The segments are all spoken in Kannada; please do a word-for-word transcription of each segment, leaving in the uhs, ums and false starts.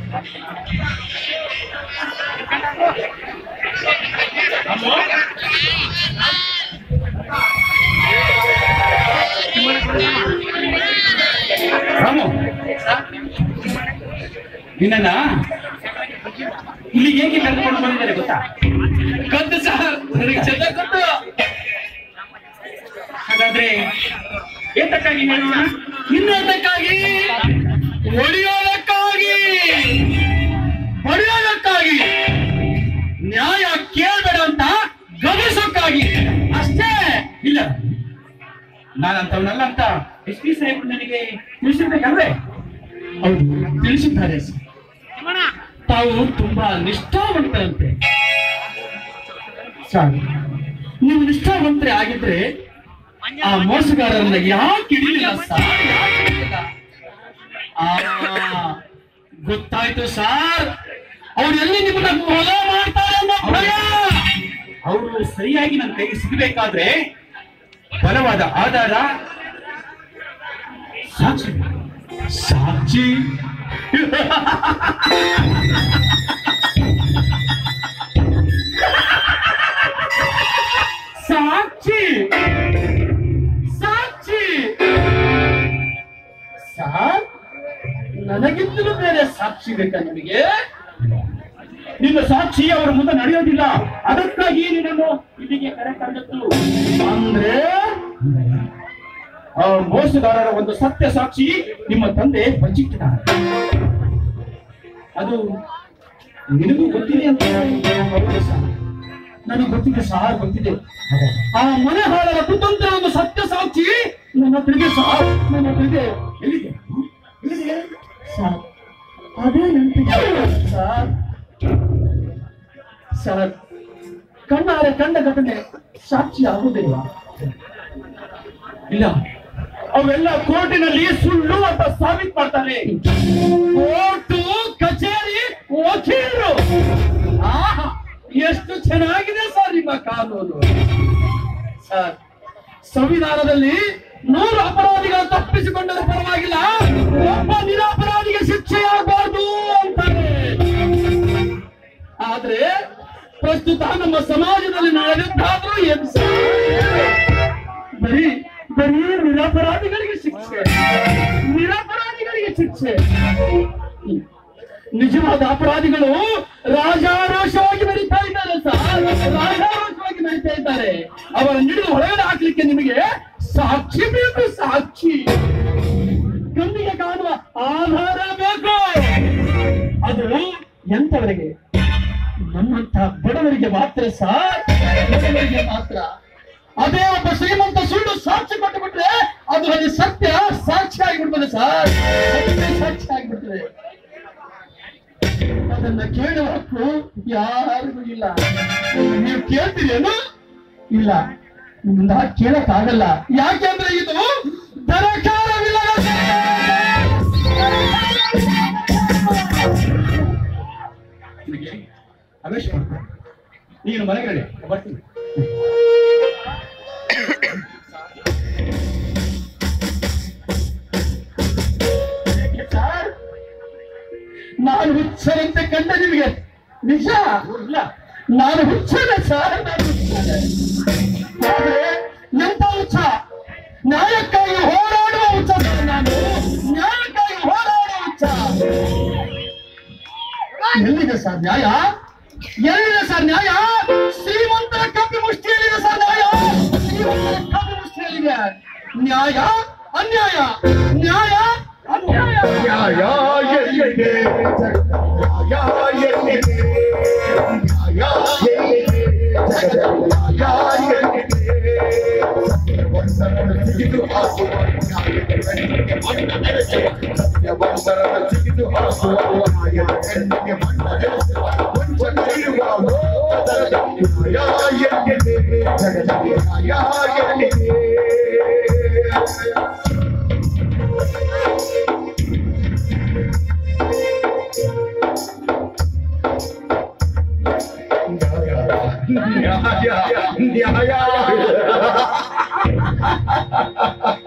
ರಾಮು, ನಿನ್ನ ಇಲ್ಲಿಗೆ ಹೇಗೆ ಕರೆದುಕೊಂಡು ಬಂದಿದ್ದಾರೆ ಗೊತ್ತಾ? ಗೊತ್ತು ಸರ್, ನನಗೆ ಚೆನ್ನಾಗಿ ಗೊತ್ತು. ಹಾಗಾದ್ರೆ ಏತಕ್ಕಾಗಿ ಹೇಳೋಣ? ಇನ್ನೊಂದಕ್ಕಾಗಿ, ಹೊಡೆಯೋದಕ್ಕಾಗಿ, ಹೊಡೆಯೋದಕ್ಕಾಗಿ, ನ್ಯಾಯ ಕೇಳಬೇಡ ಅಂತ ಗಮನಿಸೋಕ್ಕಾಗಿ ಅಷ್ಟೇ. ಇಲ್ಲ, ನಾನಂತವನಲ್ಲ ಅಂತ ಎಸ್ ಪಿ ಸಾಹೇಬರು ನನಗೆ ತಿಳಿಸಿರ್ಬೇಕಲ್ವೇ? ಹೌದು, ತಿಳಿಸಿದ್ದಾರೆ ಸರ್. ತಾವು ತುಂಬಾ ನಿಷ್ಠಾವಂತರಂತೆ ಸರ್. ನೀವು ನಿಷ್ಠಾವಂತರೇ ಆಗಿದ್ರೆ ಆ ಮೋಸಗಾರರನ್ನ ಯಾಕೆ ಹಿಡಿಲಿಲ್ಲ ಸರ್? ಯಾಕೆ ಹಿಡಿಲಿಲ್ಲ? ಆ, ಗೊತ್ತಾಯ್ತು ಸರ್. ಅವ್ರು ಎಲ್ಲಿ ನಿಮ್ಮನ್ನ ಕೊಲೆ ಮಾಡ್ತಾರೆ ಅನ್ನೋ ಭಯ. ಅವರು ಸರಿಯಾಗಿ ನನ್ನ ಕೈಗೆ ಸಿಗಬೇಕಾದ್ರೆ ಬಲವಾದ ಆಧಾರ, ಸಾಕ್ಷಿ ಸಾಕ್ಷಿ ಸಾಕ್ಷಿ ಸಾಕ್ಷಿ ಸಾರ್, ನನಗಿಂತಲೂ ಬೇರೆ ಸಾಕ್ಷಿ ಬೇಕಾ ನಿಮಗೆ? ನಿನ್ನ ಸಾಕ್ಷಿ ಅವರ ಮುಂದೆ ನಡೆಯೋದಿಲ್ಲ, ಅದಕ್ಕಾಗಿ ನಿನ್ನನ್ನು ಇಲ್ಲಿಗೆ ಕರೆ ತಂದದ್ದು. ಅಂದ್ರೆ ಆ ಮೋಸಗಾರರ ಒಂದು ಸತ್ಯ ಸಾಕ್ಷಿ ನಿಮ್ಮ ತಂದೆ ಬಚ್ಚಿಟ್ಟಿದ್ದಾರೆ. ಅದು ನಿನಗೂ ಗೊತ್ತಿದೆ ಅಂತ. ಹೌದು ಸರ್, ನನಗೆ ಗೊತ್ತಿದೆ ಸಾರ್, ಗೊತ್ತಿದೆ. ಆ ಮನೆ ಹಾಳರ ಕುತಂತ್ರ ಒಂದು ಸತ್ಯ ಸಾಕ್ಷಿ ನನ್ನ ಹತ್ರಗೆ ಸಾರ್, ನನ್ನ ಹತ್ರಗೆ. ಎಲ್ಲಿದೆ? ಎಲ್ಲಿದೆ? ಸರ್, ಅದೇ ನೆನಪಿದೆ ಸರ್. ಸರ್, ಕಣ್ಣಾರೆ ಕಂಡ ಘಟನೆ ಸಾಕ್ಷಿ ಆಗುವುದಿಲ್ವಾ? ಇಲ್ಲ, ಅವೆಲ್ಲ ಕೋರ್ಟಿನಲ್ಲಿ ಸುಳ್ಳು ಅಂತ ಸಾಬೀತು ಮಾಡ್ತಾರೆ. ಕೋರ್ಟು, ಕಚೇರಿ, ವಕೀಲರು. ಆಹಾ, ಎಷ್ಟು ಚೆನ್ನಾಗಿದೆ ಸರ್ ನಿಮ್ಮ ಕಾನೂನು. ಸರ್, ಸಂವಿಧಾನದಲ್ಲಿ ನೂರು ಅಪರಾಧಿಗಳು ತಪ್ಪಿಸಿಕೊಂಡರೂ ಪರವಾಗಿಲ್ಲ, ಒಬ್ಬ ನಿರಪರಾಧಿಗೆ ಶಿಕ್ಷೆಯಾಗಬಾರ್ದು ಅಂತಾರೆ. ಆದ್ರೆ ಪ್ರಸ್ತುತ ನಮ್ಮ ಸಮಾಜದಲ್ಲಿ ನಡೆದಿದ್ದಾದ್ರೂ ಏನು ಸರ್? ಬರೀ ಬರೀ ನಿರಪರಾಧಿಗಳಿಗೆ ಶಿಕ್ಷೆ, ನಿರಪರಾಧಿಗಳಿಗೆ ಶಿಕ್ಷೆ. ನಿಜವಾದ ಅಪರಾಧಿಗಳು ರಾಜಾರೋಷವಾಗಿ ಮೆರೀತಾ ಇದ್ದಾರೆ ಸರ್, ರಾಜಾರೋಷವಾಗಿ ಮೆರೀತಾ ಇದ್ದಾರೆ. ಅವರ ಹಿಡಿದು ಹೊರಗಡೆ ಹಾಕ್ಲಿಕ್ಕೆ ನಿಮಗೆ ಸಾಕ್ಷಿ ಬೇಕು, ಸಾಕ್ಷಿ. ಕಣ್ಣಿಗೆ ಕಾಣುವ ಆಧಾರ ಬೇಕು. ಅದು ಎಂತವರಿಗೆ? ನಮ್ಮಂತ ಬಡವರಿಗೆ ಮಾತ್ರ ಸರ್, ಬಡವರಿಗೆ ಮಾತ್ರ. ಅದೇ ಒಬ್ಬ ಶ್ರೀಮಂತ ಸುಳ್ಳು ಸಾಕ್ಷಿ ಕೊಟ್ಟು ಬಿಟ್ರೆ ಅದು ಅಲ್ಲಿ ಸತ್ಯ ಸಾಕ್ಷಿ ಆಗಿಬಿಡ್ತದೆ ಸರ್, ಸತ್ಯ ಸಾಕ್ಷಿ ಆಗಿಬಿಡ್ತದೆ. ಅದನ್ನ ಕೇಳುವ ಹಕ್ಕು ಯಾರಿಗೂ ಇಲ್ಲ. ನೀವು ಕೇಳ್ತೀರೇನು? ಇಲ್ಲ, ನಿಮ್ಮಿಂದ ಕೇಳಕ್ ಆಗಲ್ಲ. ಯಾಕೆಂದ್ರೆ ಇದು ದರಕಾರವಿಲ್ಲದ ಅವೇಶ್ ಮಾಡ್ತಾರೆ. ನೀನು ಮನೆಗೆ ನಡಿ, ಬರ್ತೀನಿ. ನಾನು ಹುಚ್ಚರಂತೆ ಕಂಡ ನಿಮಗೆ ನಿಜ ಇಲ್ಲ. ನಾನು ಹುಚ್ಚನ ಸರ್, ನಾನು ಹುಚ್ಚನ. ಆದ್ರೆ ಎಂತ ಹುಚ್ಚ? ನ್ಯಾಯಕ್ಕಾಗಿ ಹೋರಾಡುವ ಹುಚ್ಚ ಸರ್ ನಾನು, ನ್ಯಾಯಕ್ಕಾಗಿ ಹೋರಾಡುವ ಹುಚ್ಚ. ಎಲ್ಲಿದೆ ಸರ್ ನ್ಯಾಯ? ಎಲ್ಲಿದೆ ಸರ್ ನ್ಯಾಯ? ಶ್ರೀಮಂತರ ಕಪ್ಪಿ ಮುಷ್ಟಿಯಲ್ಲಿದೆ ಸರ್ ನ್ಯಾಯ, ಶ್ರೀಮಂತರ ಕಪ್ಪಿ ಮುಷ್ಟಿಯಲ್ಲಿದೆ. ನ್ಯಾಯ ಅನ್ಯಾಯ, ನ್ಯಾಯ ಅನ್ಯಾಯ. ನ್ಯಾಯ ಎಲ್ಲಿದೆ? ನ್ಯಾಯ ಎಲ್ಲಿದೆ? ನ್ಯಾಯ ಎಲ್ಲಿದೆ? ನ್ಯಾಯ ಎಲ್ಲಿದೆ? ಸತ್ಯವಂತರನ್ನು ಸಿಗಿದು ಹಾಕುವ ನ್ಯಾಯದ ಕಣ್ಣಿಗೆ ಮಣ್ಣ ಬೆಳೆಸುವ, ಸತ್ಯವಂತರನ್ನು ಸಿಗಿದು ಹಾಕುವ ನ್ಯಾಯದ ಕಣ್ಣಿಗೆ ಮಣ್ಣ ಬೆಳೆಸುವ, ವಂಚಕರಿರುವ ಲೋಕದಲ್ಲಿ ನ್ಯಾಯ ಎಲ್ಲಿದೆ? ಜಗದಲ್ಲಿ ನ್ಯಾಯ ಎಲ್ಲಿದೆ? ನ್ಯಾಯ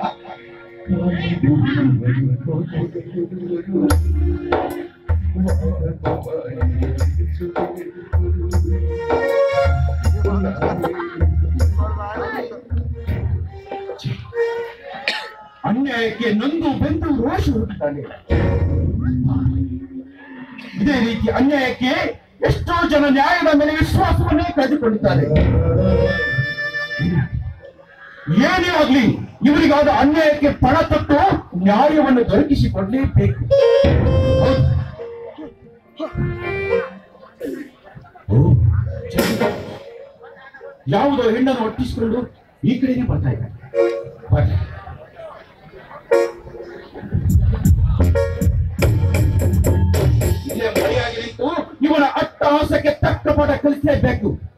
ನ್ಯಾಯ ಅವಕಾಶ ಹುಡುಕ್ತಾನೆ. ಇದೇ ರೀತಿ ಅನ್ಯಾಯಕ್ಕೆ ಎಷ್ಟೋ ಜನ ನ್ಯಾಯದ ಮೇಲೆ ವಿಶ್ವಾಸವನ್ನೇ ಕಳೆದುಕೊಂಡಿದ್ದಾರೆ. ಏನೇ ಆಗ್ಲಿ ಇವರಿಗಾದ ಅನ್ಯಾಯಕ್ಕೆ ಪಣ ತೊಟ್ಟು ನ್ಯಾಯವನ್ನು ದೊರಕಿಸಿಕೊಡ್ಲೇಬೇಕು. ಯಾವುದೋ ಹೆಣ್ಣನ್ನು ಒಟ್ಟಿಸಿಕೊಂಡು ಈ ಕಡೆಗೆ ಬರ್ತಾ ಇದ್ದಾರೆ. ಇಲ್ಲೇ ಮಳೆಯಾಗಿ ನಿಂತು ಇವನ ಅಟ್ಟಹಾಸಕ್ಕೆ ತಕ್ಕ ಪಾಠ ಕಲಿಸಲೇಬೇಕು.